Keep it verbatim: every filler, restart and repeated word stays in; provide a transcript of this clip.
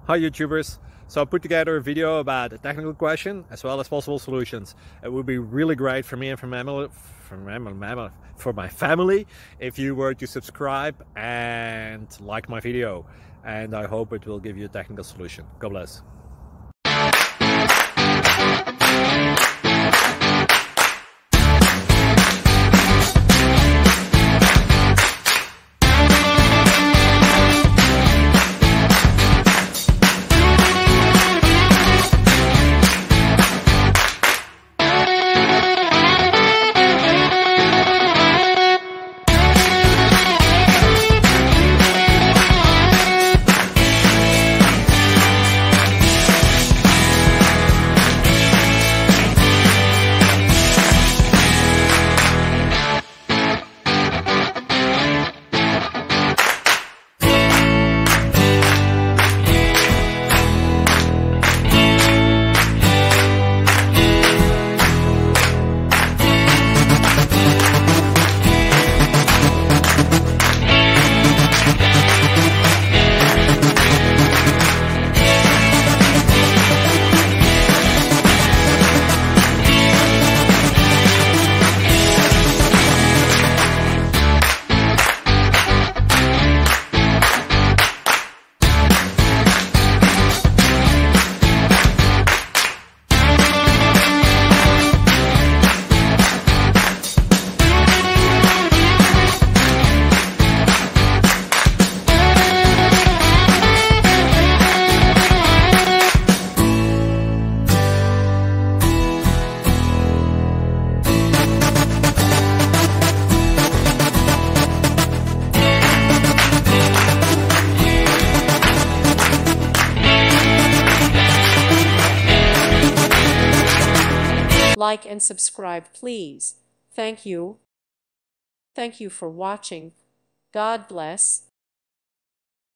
Hi YouTubers! So I put together a video about a technical question as well as possible solutions. It would be really great for me and for, mammal, for, mammal, mammal, for my family if you were to subscribe and like my video. And I hope it will give you a technical solution. God bless. Like and subscribe, please. Thank you. Thank you for watching. God bless.